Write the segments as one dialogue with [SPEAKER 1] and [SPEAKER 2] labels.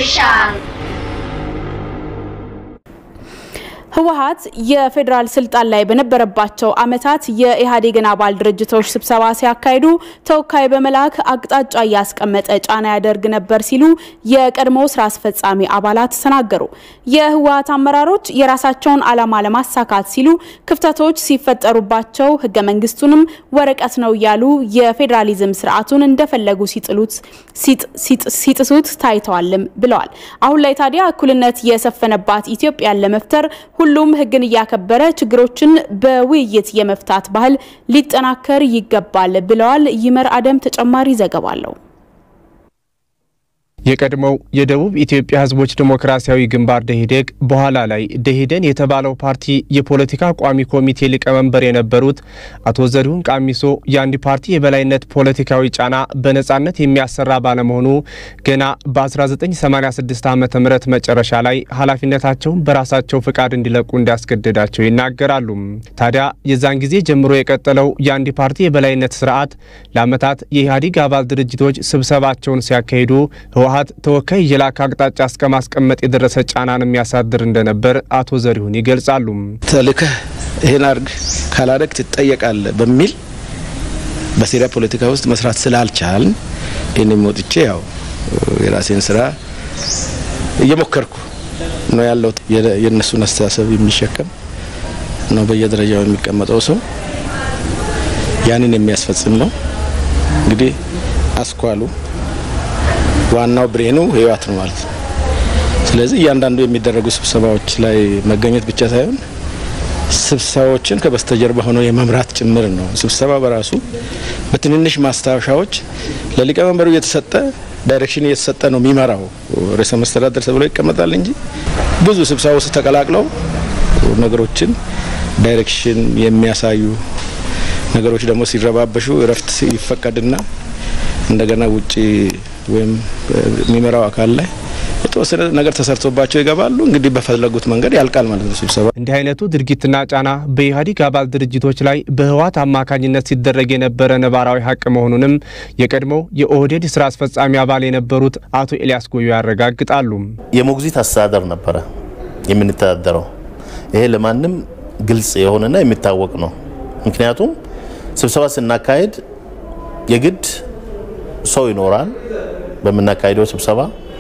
[SPEAKER 1] ኦፊሻል
[SPEAKER 2] ህወሓት የፌደራል ስልጣን ላይ በነበረባቸው አመታት የኢህአዴግን አባል ድርጅቶች ስብሰባ ሲያካሂዱ ተወካይ በመላክ አቅጣጫ ያስቀመጠ ጫና ያደርግ ነበር ሲሉ የቀድሞ ስራ አስፈጻሚ አባላት ተናገሩ። የህወሓት አመራሮች የራሳቸውን ዓላማ ለማሳካት ሲሉ ክፍተቶች ሲፈጠሩባቸው ህገ መንግስቱንም ወረቀት ነው ያሉ የፌደራሊዝም ስርዓቱን እንደፈለጉ ሲጥሱት ታይተዋልም ብለዋል። አሁን ላይ ታዲያ እኩልነት የሰፈነባት ኢትዮጵያን ለመፍጠር ሁሉም ህግን ያከበረ ችግሮችን በውይይት የመፍታት ባህል ሊጠናከር ይገባል ብለዋል። ይመር አደም ተጨማሪ ዘገባ አለው።
[SPEAKER 3] የቀድሞው የደቡብ ኢትዮጵያ ህዝቦች ዲሞክራሲያዊ ግንባር ደኢህዴግ በኋላ ላይ ደኢህዴን የተባለው ፓርቲ የፖለቲካ ቋሚ ኮሚቴ ሊቀመንበር የነበሩት አቶ ዘሪሁን ቃሚሶ የአንድ ፓርቲ የበላይነት ፖለቲካዊ ጫና በነጻነት የሚያሰራ ባለመሆኑ ገና በ1986 ዓመተ ምህረት መጨረሻ ላይ ኃላፊነታቸውን በራሳቸው ፍቃድ እንዲለቁ እንዳስገደዳቸው ይናገራሉ። ታዲያ የዛን ጊዜ ጀምሮ የቀጠለው የአንድ ፓርቲ የበላይነት ስርዓት ለአመታት የኢህአዴግ አባል ድርጅቶች ስብሰባቸውን ሲያካሂዱ ህወሓት ተወካይ የላካ አቅጣጫ እስከማስቀመጥ የደረሰ ጫናን የሚያሳድር እንደነበር አቶ ዘሪሁን ይገልጻሉ።
[SPEAKER 4] ተልከህ ይሄን አርግ ካላረክ ትጠየቃለህ በሚል በሲሪያ ፖለቲካ ውስጥ መስራት ስላልቻል እኔም ወጥቼ ያው የራሴን ስራ እየሞከርኩ ነው ያለው። የነሱን አስተሳሰብ የሚሸከም ነው በየደረጃው የሚቀመጠው ሰው ያንን የሚያስፈጽም ነው። እንግዲህ አስኳሉ ዋናው ብሬኑ ህይወት ነው ማለት ነው። ስለዚህ እያንዳንዱ የሚደረጉ ስብሰባዎች ላይ መገኘት ብቻ ሳይሆን ስብሰባዎችን ከበስተጀርባ ሆኖ የመምራት ጭምር ነው። ስብሰባ በራሱ በትንንሽ ማስታወሻዎች ለሊቀመንበሩ የተሰጠ ዳይሬክሽን የተሰጠ ነው የሚመራው ርዕሰ መስተዳድር ተብሎ ይቀመጣል እንጂ ብዙ ስብሰባዎች ተቀላቅለው ነገሮችን ዳይሬክሽን የሚያሳዩ ነገሮች ደግሞ ሲረባበሹ እረፍት ይፈቀድና እንደገና ውጪ ወይም የሚመራው አካል ላይ የተወሰነ ነገር ተሰርቶባቸው ይገባሉ። እንግዲህ በፈለጉት መንገድ ያልቃል ማለት ነው ስብሰባ።
[SPEAKER 3] እንዲህ አይነቱ ድርጊትና ጫና በኢህአዴግ አባል ድርጅቶች ላይ በህወሓት አማካኝነት ሲደረግ የነበረ ነባራዊ ሀቅ መሆኑንም የቀድሞው የኦህዴድ ስራ አስፈጻሚ አባል የነበሩት አቶ ኤልያስ ጎዮ ያረጋግጣሉ።
[SPEAKER 5] የሞግዚት አስተዳደር ነበረ የምንተዳደረው። ይሄ ለማንም ግልጽ የሆነና የሚታወቅ ነው። ምክንያቱም ስብሰባ ስናካሄድ የግድ ሰው ይኖራል። በመናካሄደው ስብሰባ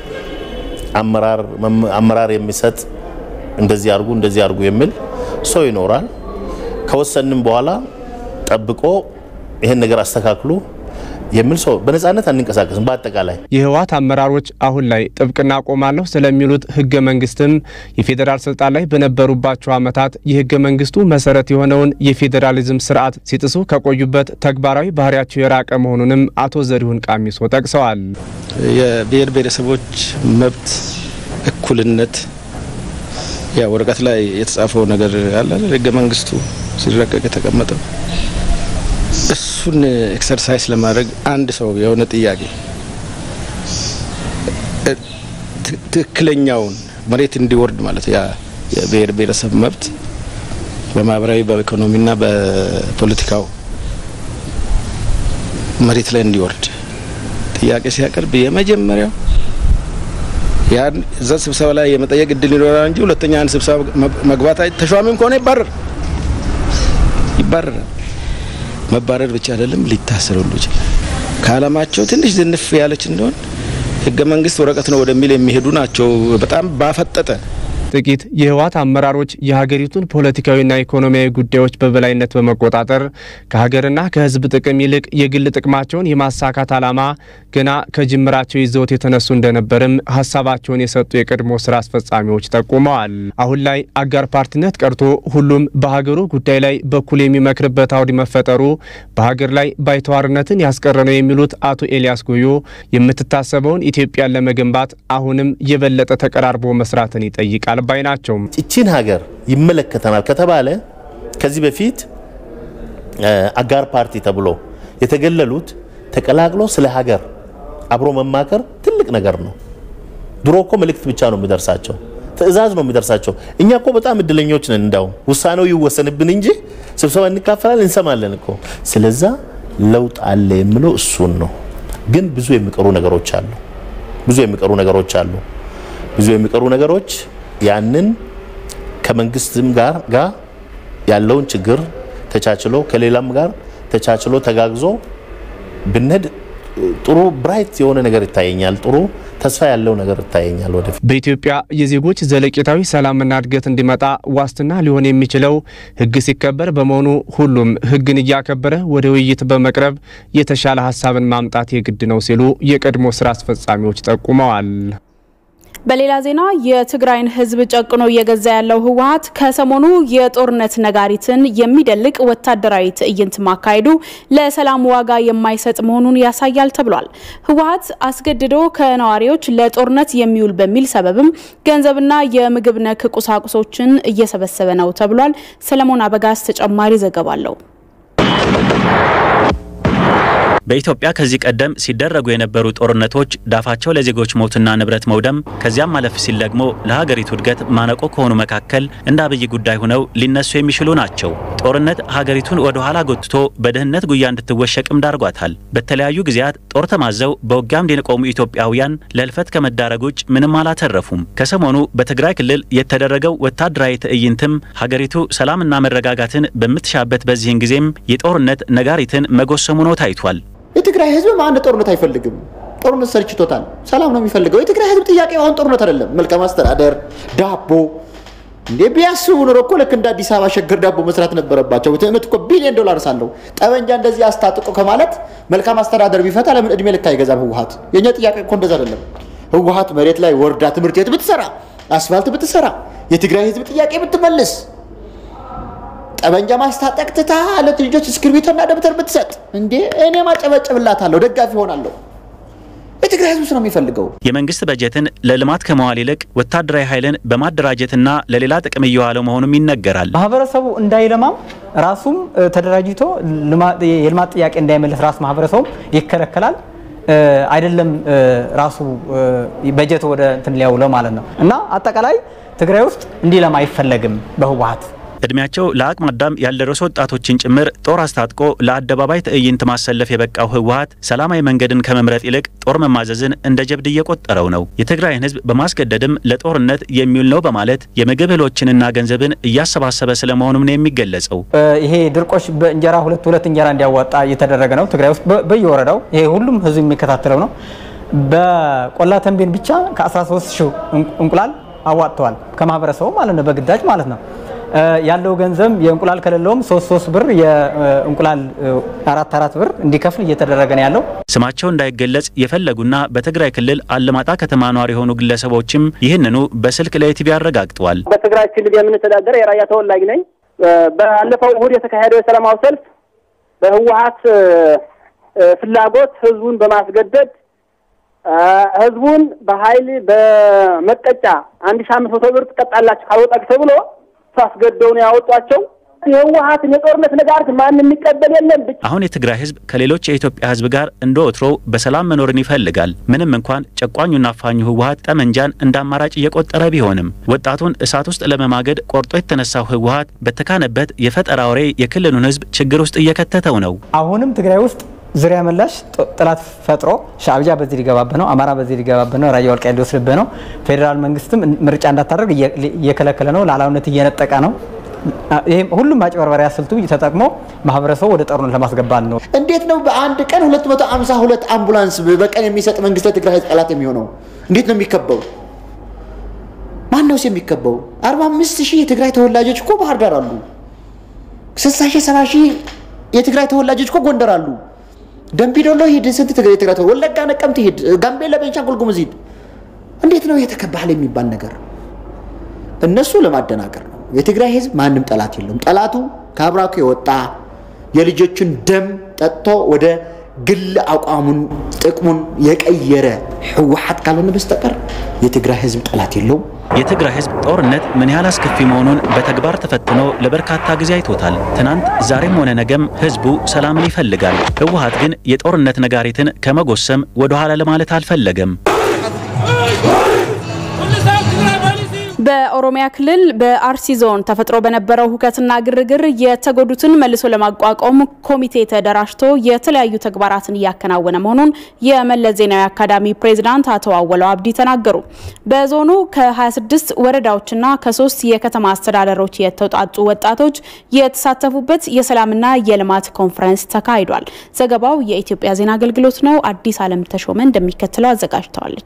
[SPEAKER 5] አመራር የሚሰጥ እንደዚህ አርጉ የሚል ሰው ይኖራል። ከወሰንም በኋላ ጠብቆ ይሄን ነገር አስተካክሉ የሚል ሰው በነጻነት አንንቀሳቀስም። በአጠቃላይ
[SPEAKER 3] የህወሓት አመራሮች አሁን ላይ ጥብቅና ቆማለሁ ስለሚሉት ህገ መንግስትም የፌደራል ስልጣን ላይ በነበሩባቸው አመታት የህገ መንግስቱ መሰረት የሆነውን የፌደራሊዝም ስርዓት ሲጥሱ ከቆዩበት ተግባራዊ ባህሪያቸው የራቀ መሆኑንም አቶ ዘሪሁን ቃሚሶ ጠቅሰዋል።
[SPEAKER 4] የብሔር ብሔረሰቦች መብት እኩልነት ያ ወረቀት ላይ የተጻፈው ነገር አለ ህገ መንግስቱ ሲረቀቅ የተቀመጠው እሱን ኤክሰርሳይዝ ለማድረግ አንድ ሰው የሆነ ጥያቄ ትክክለኛውን መሬት እንዲወርድ ማለት ያ የብሔር ብሔረሰብ መብት በማህበራዊ በኢኮኖሚና በፖለቲካው መሬት ላይ እንዲወርድ ጥያቄ ሲያቀርብ የመጀመሪያው ያን እዛ ስብሰባ ላይ የመጠየቅ እድል ይኖራል እንጂ ሁለተኛ አንድ ስብሰባ መግባት ተሿሚም ከሆነ ይባረራል። መባረር ብቻ አይደለም ሊታሰሩ ይችላል። ካላማቸው ትንሽ ዝንፍ ያለች እንደሆነ ህገ መንግስት ወረቀት ነው ወደሚል የሚሄዱ ናቸው። በጣም ባፈጠጠ
[SPEAKER 3] ጥቂት የህወሓት አመራሮች የሀገሪቱን ፖለቲካዊና ኢኮኖሚያዊ ጉዳዮች በበላይነት በመቆጣጠር ከሀገርና ከህዝብ ጥቅም ይልቅ የግል ጥቅማቸውን የማሳካት ዓላማ ገና ከጅምራቸው ይዘውት የተነሱ እንደነበርም ሀሳባቸውን የሰጡ የቀድሞ ስራ አስፈጻሚዎች ጠቁመዋል። አሁን ላይ አጋር ፓርቲነት ቀርቶ ሁሉም በሀገሩ ጉዳይ ላይ በኩል የሚመክርበት አውድ መፈጠሩ በሀገር ላይ ባይተዋርነትን ያስቀረነው የሚሉት አቶ ኤልያስ ጎዮ የምትታሰበውን ኢትዮጵያን ለመገንባት አሁንም የበለጠ ተቀራርቦ መስራትን ይጠይቃል ባይናቸው።
[SPEAKER 5] እቺን ሀገር ይመለከተናል ከተባለ ከዚህ በፊት አጋር ፓርቲ ተብሎ የተገለሉት ተቀላቅሎ ስለ ሀገር አብሮ መማከር ትልቅ ነገር ነው። ድሮኮ መልእክት ብቻ ነው የሚደርሳቸው፣ ትዕዛዝ ነው የሚደርሳቸው። እኛኮ በጣም እድለኞች ነን። እንዳው ውሳኔው ይወሰንብን እንጂ ስብሰባ እንካፈላለን እንሰማለን እኮ። ስለዛ ለውጥ አለ የሚለው እሱን ነው። ግን ብዙ የሚቀሩ ነገሮች አሉ። ብዙ የሚቀሩ ነገሮች ያንን ከመንግስትም ጋር ያለውን ችግር ተቻችሎ ከሌላም ጋር ተቻችሎ ተጋግዞ ብንሄድ ጥሩ ብራይት የሆነ ነገር ይታየኛል ጥሩ ተስፋ ያለው ነገር ይታየኛል ወደፊት
[SPEAKER 3] በኢትዮጵያ የዜጎች ዘለቂታዊ ሰላምና እድገት እንዲመጣ ዋስትና ሊሆን የሚችለው ህግ ሲከበር በመሆኑ ሁሉም ህግን ያከበረ ወደ ውይይት በመቅረብ የተሻለ ሐሳብን ማምጣት የግድ ነው ሲሉ የቀድሞ ስራ አስፈጻሚዎች ጠቁመዋል
[SPEAKER 2] በሌላ ዜና የትግራይን ህዝብ ጨቅኖ እየገዛ ያለው ህወሓት ከሰሞኑ የጦርነት ነጋሪትን የሚደልቅ ወታደራዊ ትዕይንት ማካሄዱ ለሰላም ዋጋ የማይሰጥ መሆኑን ያሳያል ተብሏል ህወሓት አስገድዶ ከነዋሪዎች ለጦርነት የሚውል በሚል ሰበብም ገንዘብና የምግብ ነክ ቁሳቁሶችን እየሰበሰበ ነው ተብሏል ሰለሞን አበጋስ ተጨማሪ ዘገባ አለው
[SPEAKER 1] በኢትዮጵያ ከዚህ ቀደም ሲደረጉ የነበሩ ጦርነቶች ዳፋቸው ለዜጎች ሞትና ንብረት መውደም ከዚያም ማለፍ ሲል ደግሞ ለሀገሪቱ እድገት ማነቆ ከሆኑ መካከል እንደ አብይ ጉዳይ ሆነው ሊነሱ የሚችሉ ናቸው ጦርነት ሀገሪቱን ወደ ኋላ ጎትቶ በደህንነት ጉያ እንድትወሸቅም ዳርጓታል በተለያዩ ጊዜያት ጦር ተማዘው በውጊያም ሊቆሙ ኢትዮጵያውያን ለልፈት ከመዳረግ ውጭ ምንም አላተረፉም ከሰሞኑ በትግራይ ክልል የተደረገው ወታደራዊ ትዕይንትም ሀገሪቱ ሰላምና መረጋጋትን በምትሻበት በዚህን ጊዜም የጦርነት ነጋሪትን መጎሰሙ ነው ታይቷል
[SPEAKER 6] የትግራይ ህዝብ ማን ጦርነት አይፈልግም ጦርነት ሰርችቶታል ሰላም ነው የሚፈልገው የትግራይ ህዝብ ጥያቄ አሁን ጦርነት አይደለም መልካም አስተዳደር ዳቦ እንዴ ቢያስቡ ነው እኮ ለክ እንደ አዲስ አበባ ሸገር ዳቦ መስራት ነበረባቸው ትምት እኮ ቢሊዮን ዶላር ሳለው ጠበንጃ እንደዚህ አስታጥቆ ከማለት መልካም አስተዳደር ቢፈታ ለምን እድሜ ልክ አይገዛም ህወሓት የኛ ጥያቄ እኮ እንደዛ አይደለም ህወሓት መሬት ላይ ወርዳ ትምርት ቤት ብትሰራ አስፋልት ብትሰራ የትግራይ ህዝብ ጥያቄ ብትመልስ ጠበንጃ ማስታጠቅ ትታ ለልጆች እስክሪብቶና ደብተር ብትሰጥ እንዴ እኔ ማጨበጨብላታለሁ ደጋፊ ሆናለሁ የትግራይ ህዝብ ነው የሚፈልገው
[SPEAKER 1] የመንግስት በጀትን ለልማት ከመዋል ይልቅ ወታደራዊ ኃይልን በማደራጀትና ለሌላ ጥቅም እየዋለው መሆኑም ይነገራል
[SPEAKER 7] ማህበረሰቡ እንዳይለማም ራሱም ተደራጅቶ የልማት ጥያቄ እንዳይመለስ ራስ ማህበረሰቡ ይከለከላል አይደለም ራሱ በጀት ወደ እንትን ሊያውለው ማለት ነው እና አጠቃላይ ትግራይ ውስጥ እንዲለማ አይፈልግም በህወሓት
[SPEAKER 1] እድሜያቸው ለአቅመ አዳም ያልደረሱ ወጣቶችን ጭምር ጦር አስታጥቆ ለአደባባይ ትዕይንት ማሰለፍ የበቃው ህወሓት ሰላማዊ መንገድን ከመምረጥ ይልቅ ጦር መማዘዝን እንደ ጀብድ እየቆጠረው ነው የትግራይን ህዝብ በማስገደድም ለጦርነት የሚውል ነው በማለት የምግብ እህሎችንና ገንዘብን እያሰባሰበ ስለመሆኑም ነው የሚገለጸው
[SPEAKER 7] ይሄ ድርቆሽ በእንጀራ ሁለት እንጀራ እንዲያዋጣ እየተደረገ ነው ትግራይ ውስጥ በየወረዳው ይሄ ሁሉም ህዝብ የሚከታተለው ነው በቆላ ተንቤን ብቻ ከ13000 እንቁላል አዋጥተዋል ከማህበረሰቡ ማለት ነው በግዳጅ ማለት ነው ያለው ገንዘብ የእንቁላል ከለለውም 3 ብር የእንቁላል 4 ብር እንዲከፍል እየተደረገ ነው ያለው
[SPEAKER 1] ስማቸው እንዳይገለጽ የፈለጉና በትግራይ ክልል አለማጣ ከተማ ኗሪ ሆኑ ግለሰቦችም ይህንኑ በስልክ ለኢቲቪ አረጋግጠዋል
[SPEAKER 8] በትግራይ ክልል የምንተዳደር የራያ ተወላጅ ነኝ ባለፈው እሁድ የተካሄደው የሰላማዊ ሰልፍ በህወሓት ፍላጎት ህዝቡን በማስገደድ ህዝቡን በኃይል በመቀጫ 1500 ብር ተቀጣላችሁ ካልወጣችሁ ተብሎ ታስገደው ነው ያወጣቸው የህወሓት የጦርነት ነጋሪት ማን የሚቀበል የለም
[SPEAKER 1] አሁን የትግራይ ህዝብ ከሌሎች የኢትዮጵያ ህዝብ ጋር እንደወትሮ በሰላም መኖርን ይፈልጋል ምንም እንኳን ጨቋኙና አፋኙ ህወሓት ጠመንጃን እንዳማራጭ እየቆጠረ ቢሆንም ወጣቱን እሳት ውስጥ ለመማገድ ቆርጦ የተነሳው ህወሓት በተካነበት የፈጠራ ወሬ የክልሉን ህዝብ ችግር ውስጥ እየከተተው ነው
[SPEAKER 7] አሁንም ትግራይ ውስጥ ዙሪያ መላሽ ጥላት ፈጥሮ ሻዕቢያ በዚህ ሊገባበት ነው አማራ በዚህ ሊገባበት ነው ራያ ወልቃይት ሊወስድበት ነው ፌደራል መንግስትም ምርጫ እንዳታደርግ እየከለከለ ነው ላላውነት እየነጠቀ ነው ይሄ ሁሉም ማጭበርበሪያ ስልቱ ተጠቅሞ ማህበረሰቡ ወደ ጦርነት ለማስገባት ነው
[SPEAKER 6] እንዴት ነው በአንድ ቀን 252 አምቡላንስ በቀን የሚሰጥ መንግስት የትግራይ ህዝብ ጠላት የሚሆነው እንዴት ነው የሚከበው ማን ነው የሚከበው 45000 የትግራይ ተወላጆች እኮ ባህር ዳር አሉ 60000 70000 የትግራይ ተወላጆች እኮ ጎንደር አሉ ደምቢዶሎ ሄድ ስንት ትግራይ ተወላጆች ወለጋ ነቀምት ሄድ ጋምቤላ ቤንሻንጉል ጉሙዝ ሄድ እንዴት ነው የተከባለ የሚባል ነገር እነሱ ለማደናገር ነው የትግራይ ህዝብ ማንንም ጠላት የለውም ጠላቱ ካብራኩ የወጣ የልጆችን ደም ጠጥቶ ወደ ግል አቋሙን ጥቅሙን የቀየረ ህወሓት ካልሆነ በስተቀር የትግራይ ህዝብ ጠላት የለውም
[SPEAKER 1] የትግራይ ህዝብ ጦርነት ምን ያህል አስከፊ መሆኑን በተግባር ተፈትኖ ለበርካታ ጊዜ አይቶታል ትናንት ዛሬም ሆነ ነገም ህዝቡ ሰላምን ይፈልጋል ህወሓት ግን የጦርነት ነጋሪትን ከመጎሰም ወደ ኋላ ለማለት አልፈለገም
[SPEAKER 2] በኦሮሚያ ክልል በአርሲ ዞን ተፈጥሮ በነበረው ሁከትና ግርግር የተጎዱትን መልሶ ለማቋቋም ኮሚቴ ተደራጅቶ የተለያዩ ተግባራትን ያከናወነ መሆኑን የመለስ ዜናዊ አካዳሚ ፕሬዝዳንት አቶ አወለው አብዲ ተናገሩ። በዞኑ ከ26 ወረዳዎችና ከ3 የከተማ አስተዳደሮች የተውጣጡ ወጣቶች የተሳተፉበት የሰላምና የልማት ኮንፈረንስ ተካሂዷል። ዘገባው የኢትዮጵያ ዜና አገልግሎት ነው። አዲስ ዓለም ተሾመ እንደሚከተለው አዘጋጅተዋለች።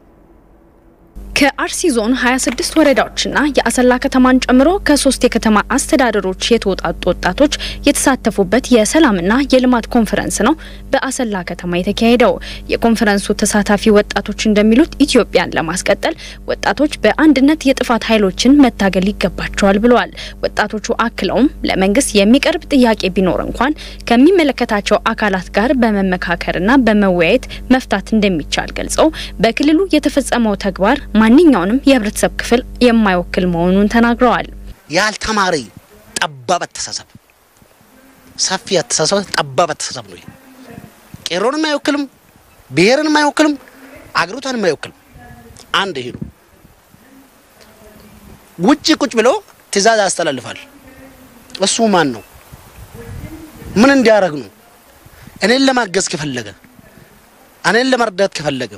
[SPEAKER 9] ከአርሲ ዞን 26 ወረዳዎችና የአሰላ ከተማን ጨምሮ ከ3 የከተማ አስተዳደሮች የተወጣጡ ወጣቶች የተሳተፉበት የሰላምና የልማት ኮንፈረንስ ነው በአሰላ ከተማ የተካሄደው። የኮንፈረንሱ ተሳታፊ ወጣቶች እንደሚሉት ኢትዮጵያን ለማስቀጠል ወጣቶች በአንድነት የጥፋት ኃይሎችን መታገል ይገባቸዋል ብለዋል። ወጣቶቹ አክለውም ለመንግስት የሚቀርብ ጥያቄ ቢኖር እንኳን ከሚመለከታቸው አካላት ጋር በመመካከርና በመወያየት መፍታት እንደሚቻል ገልጸው በክልሉ የተፈጸመው ተግባር ማንኛውንም የህብረተሰብ ክፍል የማይወክል መሆኑን ተናግረዋል።
[SPEAKER 10] ያልተማሪ ጠባብ አስተሳሰብ ሰፊ አስተሳሰብ ጠባብ አስተሳሰብ ነው። ቄሮንም አይወክልም፣ ብሔርንም አይወክልም፣ አገሩታንም አይወክልም። አንድ ይሄ ነው። ውጪ ቁጭ ብሎ ትዕዛዝ ያስተላልፋል። እሱ ማን ነው? ምን እንዲያረግ ነው? እኔን ለማገዝ ከፈለገ እኔን ለመርዳት ከፈለገ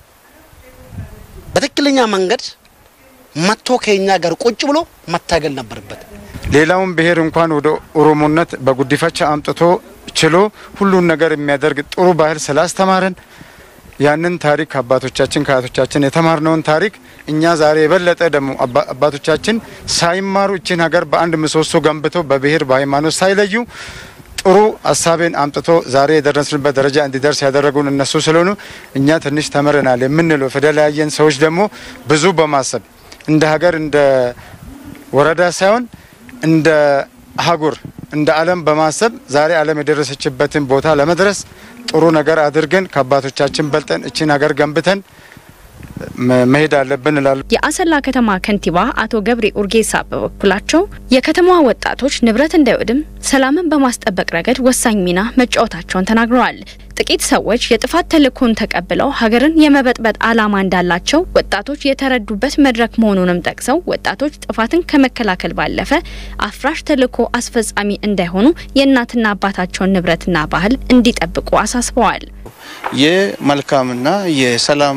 [SPEAKER 10] በትክክለኛ መንገድ መጥቶ ከኛ ጋር ቁጭ ብሎ መታገል ነበርበት።
[SPEAKER 11] ሌላውን ብሔር እንኳን ወደ ኦሮሞነት በጉዲፈቻ አምጥቶ ችሎ ሁሉን ነገር የሚያደርግ ጥሩ ባህል ስላስተማረን ያንን ታሪክ አባቶቻችን ከአያቶቻችን የተማርነውን ታሪክ እኛ ዛሬ የበለጠ ደግሞ አባቶቻችን ሳይማሩ እቺን ሀገር በአንድ ምሰሶ ገንብተው በብሔር በሃይማኖት ሳይለዩ ጥሩ ሐሳብን አምጥቶ ዛሬ የደረስንበት ደረጃ እንዲደርስ ያደረጉን እነሱ ስለሆኑ እኛ ትንሽ ተመረናል የምንለው ፈደላየን ሰዎች ደግሞ ብዙ በማሰብ እንደ ሀገር እንደ ወረዳ ሳይሆን እንደ ሀገር እንደ ዓለም በማሰብ ዛሬ ዓለም የደረሰችበትን ቦታ ለመድረስ ጥሩ ነገር አድርገን ከአባቶቻችን በልጠን እቺን ሀገር ገንብተን መሄድ አለብን ይላል።
[SPEAKER 9] የአሰላ ከተማ ከንቲባ አቶ ገብሬ ኡርጌሳ በበኩላቸው የከተማዋ ወጣቶች ንብረት እንዳይወድም ሰላምን በማስጠበቅ ረገድ ወሳኝ ሚና መጫወታቸውን ተናግረዋል። ጥቂት ሰዎች የጥፋት ተልእኮን ተቀብለው ሀገርን የመበጥበጥ ዓላማ እንዳላቸው ወጣቶች የተረዱበት መድረክ መሆኑንም ጠቅሰው ወጣቶች ጥፋትን ከመከላከል ባለፈ አፍራሽ ተልእኮ አስፈጻሚ እንዳይሆኑ የእናትና አባታቸውን ንብረትና ባህል እንዲጠብቁ አሳስበዋል።
[SPEAKER 12] የመልካምና የሰላም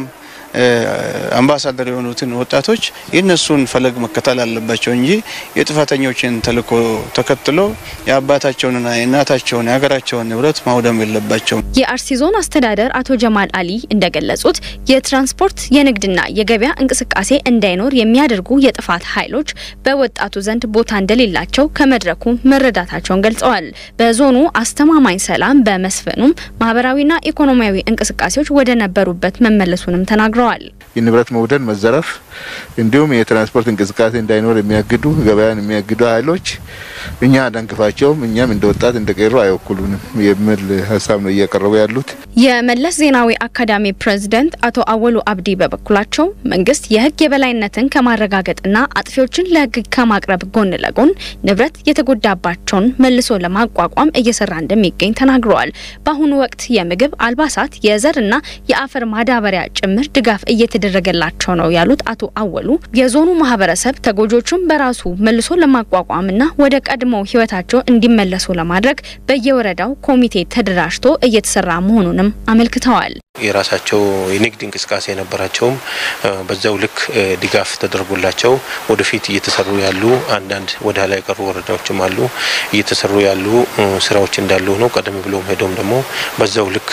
[SPEAKER 12] አምባሳደር የሆኑትን ወጣቶች የነሱን ፈለግ መከተል አለባቸው እንጂ የጥፋተኞችን ተልእኮ ተከትሎ የአባታቸውንና የእናታቸውን የሀገራቸውን ንብረት ማውደም የለባቸው።
[SPEAKER 9] የአርሲ ዞን አስተዳደር አቶ ጀማል አሊ እንደገለጹት የትራንስፖርት የንግድና የገበያ እንቅስቃሴ እንዳይኖር የሚያደርጉ የጥፋት ኃይሎች በወጣቱ ዘንድ ቦታ እንደሌላቸው ከመድረኩ መረዳታቸውን ገልጸዋል። በዞኑ አስተማማኝ ሰላም በመስፈኑም ማህበራዊና ኢኮኖሚያዊ እንቅስቃሴዎች ወደ ነበሩበት መመለሱንም ተናግረዋል።
[SPEAKER 13] የንብረት መውደድ መዘረፍ እንዲሁም የትራንስፖርት እንቅስቃሴ እንዳይኖር የሚያግዱ ገበያን የሚያግዱ ኃይሎች እኛ አደንቅፋቸውም እኛም እንደወጣት እንደቀሩ አይወክሉንም የሚል ሐሳብ ነው እያቀረቡ ያሉት።
[SPEAKER 9] የመለስ ዜናዊ አካዳሚ ፕሬዝዳንት አቶ አወሉ አብዲ በበኩላቸው መንግስት የህግ የበላይነትን ከማረጋገጥና አጥፊዎችን ለህግ ከማቅረብ ጎን ለጎን ንብረት የተጎዳባቸውን መልሶ ለማቋቋም እየሰራ እንደሚገኝ ተናግረዋል። በአሁኑ ወቅት የምግብ አልባሳት የዘርና የአፈር ማዳበሪያ ጭምር ድጋፍ እየተደረገላቸው ነው ያሉት አቶ አወሉ የዞኑ ማህበረሰብ ተጎጆቹን በራሱ መልሶ ለማቋቋምና ወደ ቀድሞ ህይወታቸው እንዲመለሱ ለማድረግ በየወረዳው ኮሚቴ ተደራጅቶ እየተሰራ መሆኑንም አመልክተዋል።
[SPEAKER 14] የራሳቸው የንግድ እንቅስቃሴ የነበራቸውም በዛው ልክ ድጋፍ ተደርጎላቸው ወደፊት እየተሰሩ ያሉ አንዳንድ ወደ ኋላ የቀሩ ወረዳዎችም አሉ እየተሰሩ ያሉ ስራዎች እንዳሉ ነው። ቀደም ብሎም ሄዶም ደግሞ በዛው ልክ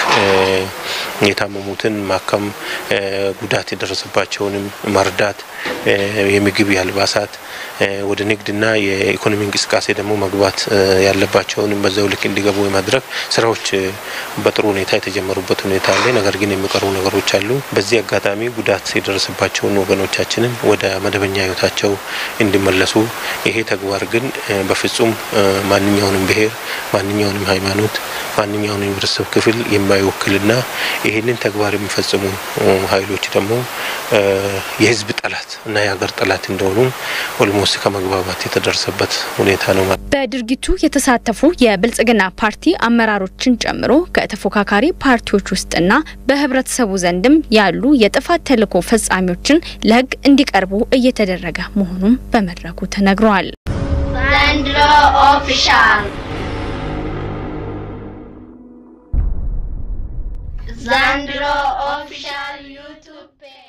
[SPEAKER 14] የታመሙትን ማከም ጉዳት የደረሰባቸውንም ማርዳት የምግብ ያልባሳት ወደ ንግድና የኢኮኖሚ እንቅስቃሴ ደግሞ መግባት ያለባቸውንም በዛው ልክ እንዲገቡ የማድረግ ስራዎች በጥሩ ሁኔታ የተጀመሩበት ሁኔታ አለ። ነገር ግን የሚቀሩ ነገሮች አሉ። በዚህ አጋጣሚ ጉዳት የደረሰባቸውን ወገኖቻችንን ወደ መደበኛ ህይወታቸው እንዲመለሱ ይሄ ተግባር ግን በፍጹም ማንኛውንም ብሔር ማንኛውንም ሃይማኖት ማንኛውንም ህብረተሰብ ክፍል የማይወክልና ይሄንን ተግባር የሚፈጽሙ ኃይሎች ደግሞ የህዝብ ጠላት እና የሀገር ጠላት እንደሆኑ ኦልሞስት ከመግባባት የተደረሰበት ሁኔታ ነው።
[SPEAKER 9] በድርጊቱ የተሳተፉ የብልጽግና ፓርቲ አመራሮችን ጨምሮ ከተፎካካሪ ፓርቲዎች ውስጥና በህብረተሰቡ ዘንድም ያሉ የጥፋት ተልዕኮ ፈጻሚዎችን ለህግ እንዲቀርቡ እየተደረገ መሆኑን በመድረኩ ተነግሯል።
[SPEAKER 15] Zendro official. Zendro official YouTube page.